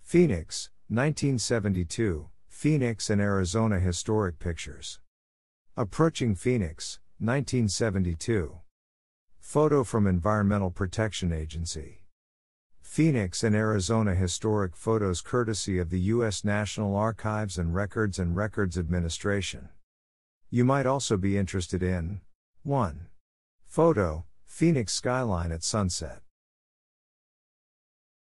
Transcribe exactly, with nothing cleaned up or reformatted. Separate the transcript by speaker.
Speaker 1: Phoenix, nineteen seventy-two, Phoenix and Arizona Historic Pictures. Approaching Phoenix, nineteen seventy-two. Photo from Environmental Protection Agency. Phoenix and Arizona Historic Photos courtesy of the U S National Archives and Records and Records Administration. You might also be interested in one. Photo, Phoenix skyline at sunset.